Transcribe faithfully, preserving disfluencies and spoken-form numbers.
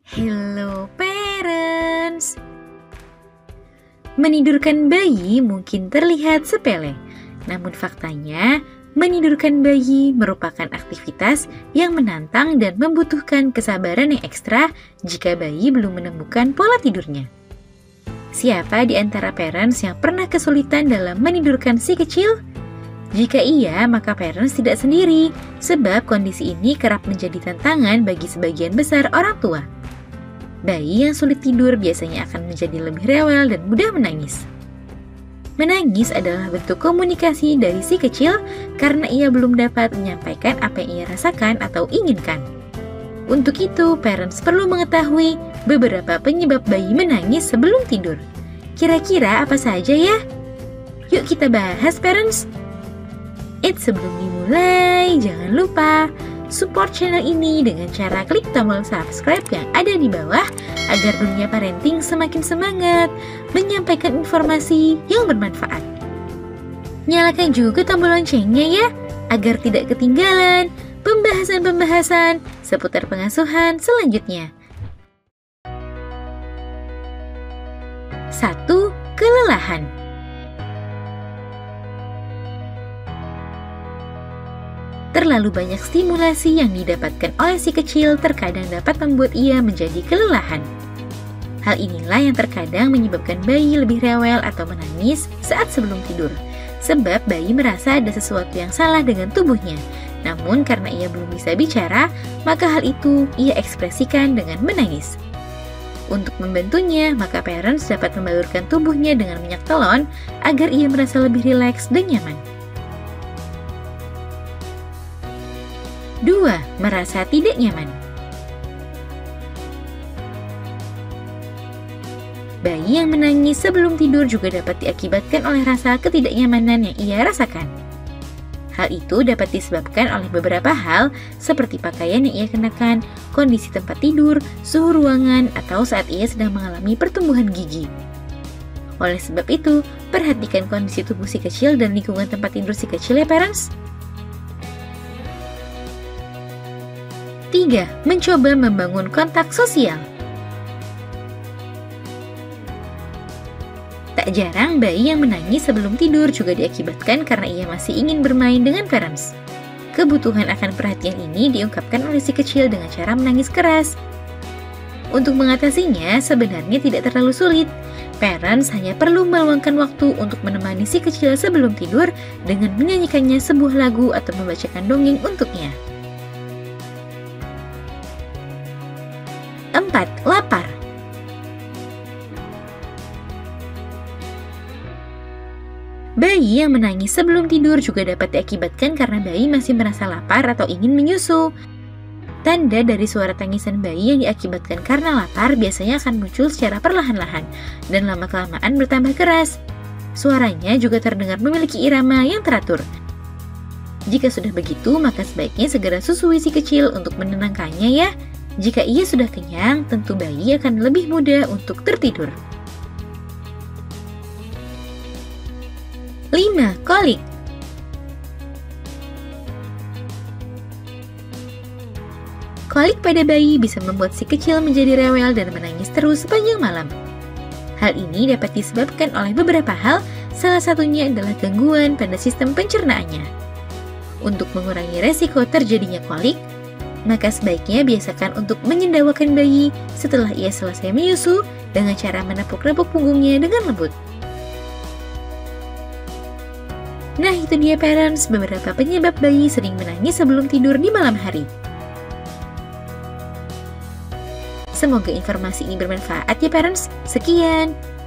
Hello parents. Menidurkan bayi mungkin terlihat sepele, namun faktanya menidurkan bayi merupakan aktivitas yang menantang dan membutuhkan kesabaran yang ekstra jika bayi belum menemukan pola tidurnya. Siapa di antara parents yang pernah kesulitan dalam menidurkan si kecil? Jika iya, maka parents tidak sendiri, sebab kondisi ini kerap menjadi tantangan bagi sebagian besar orang tua. Bayi yang sulit tidur biasanya akan menjadi lebih rewel dan mudah menangis. Menangis adalah bentuk komunikasi dari si kecil karena ia belum dapat menyampaikan apa yang ia rasakan atau inginkan. Untuk itu, parents perlu mengetahui beberapa penyebab bayi menangis sebelum tidur. Kira-kira apa saja ya? Yuk kita bahas, parents! Eits, sebelum dimulai, jangan lupa support channel ini dengan cara klik tombol subscribe yang ada di bawah agar dunia parenting semakin semangat menyampaikan informasi yang bermanfaat. Nyalakan juga tombol loncengnya ya, agar tidak ketinggalan pembahasan-pembahasan seputar pengasuhan selanjutnya. satu. Kelelahan. Terlalu banyak stimulasi yang didapatkan oleh si kecil terkadang dapat membuat ia menjadi kelelahan. Hal inilah yang terkadang menyebabkan bayi lebih rewel atau menangis saat sebelum tidur, sebab bayi merasa ada sesuatu yang salah dengan tubuhnya. Namun karena ia belum bisa bicara, maka hal itu ia ekspresikan dengan menangis. Untuk membantunya, maka parents dapat membalurkan tubuhnya dengan minyak telon agar ia merasa lebih rileks dan nyaman. dua. Merasa tidak nyaman. Bayi yang menangis sebelum tidur juga dapat diakibatkan oleh rasa ketidaknyamanan yang ia rasakan. Hal itu dapat disebabkan oleh beberapa hal seperti pakaian yang ia kenakan, kondisi tempat tidur, suhu ruangan, atau saat ia sedang mengalami pertumbuhan gigi. Oleh sebab itu, perhatikan kondisi tubuh si kecil dan lingkungan tempat tidur si kecil ya parents. tiga. Mencoba membangun kontak sosial. Tak jarang bayi yang menangis sebelum tidur juga diakibatkan karena ia masih ingin bermain dengan parents. Kebutuhan akan perhatian ini diungkapkan oleh si kecil dengan cara menangis keras. Untuk mengatasinya sebenarnya tidak terlalu sulit. Parents hanya perlu meluangkan waktu untuk menemani si kecil sebelum tidur dengan menyanyikannya sebuah lagu atau membacakan dongeng untuknya. empat. Lapar. Bayi yang menangis sebelum tidur juga dapat diakibatkan karena bayi masih merasa lapar atau ingin menyusu. Tanda dari suara tangisan bayi yang diakibatkan karena lapar biasanya akan muncul secara perlahan-lahan dan lama-kelamaan bertambah keras. Suaranya juga terdengar memiliki irama yang teratur. Jika sudah begitu, maka sebaiknya segera susui si kecil untuk menenangkannya ya. Jika ia sudah kenyang, tentu bayi akan lebih mudah untuk tertidur. lima. Kolik. Kolik pada bayi bisa membuat si kecil menjadi rewel dan menangis terus sepanjang malam. Hal ini dapat disebabkan oleh beberapa hal, salah satunya adalah gangguan pada sistem pencernaannya. Untuk mengurangi resiko terjadinya kolik, maka sebaiknya biasakan untuk menyendawakan bayi setelah ia selesai menyusu dengan cara menepuk-nepuk punggungnya dengan lembut. Nah, itu dia parents, beberapa penyebab bayi sering menangis sebelum tidur di malam hari. Semoga informasi ini bermanfaat ya parents. Sekian.